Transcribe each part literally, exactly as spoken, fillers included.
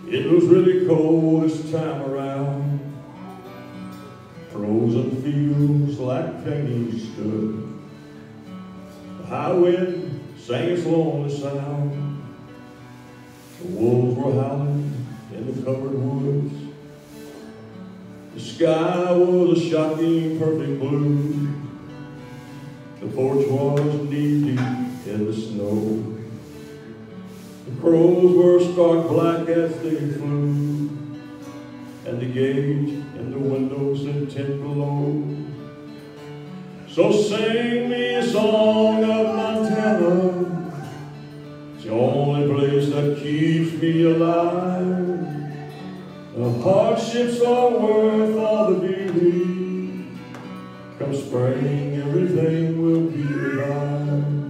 It was really cold this time around. Frozen fields like pennies stood. The high wind sang its lonely sound. The wolves were howling in the covered woods. The sky was a shocking, perfect blue. The porch was knee-deep in the snow. The crows were stark black as they flew, and the gauge in the windows intent below. So sing me a song of Montana. It's the only place that keeps me alive. The hardships are worth all the beauty. Come spring, everything will be revived.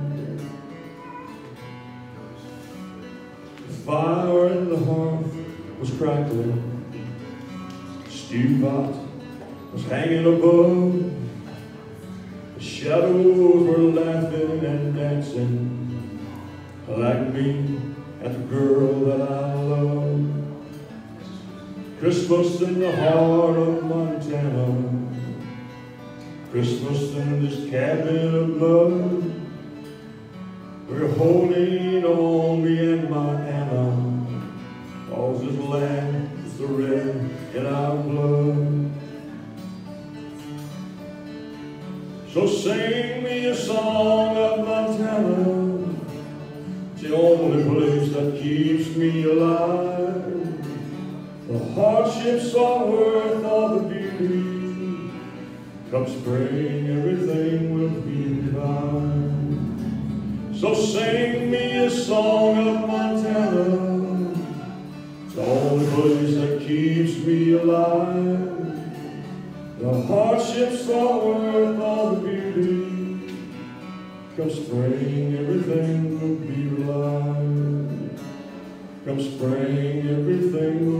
The fire in the hearth was crackling. The stew pot was hanging above. The shadows were laughing and dancing like me and the girl that I love. Christmas in the heart of Montana. Christmas in this cabin of mud. We're holding on, me and my Anna, 'cause this land is the red in our blood. So sing me a song of Montana. It's the only place that keeps me alive. The hardships are worth all the beauty. Come spring, everything will be divine. So sing me a song of Montana. It's the only place that keeps me alive. The hardships are worth all the beauty. Come spring, everything will be alive. Come spring, everything will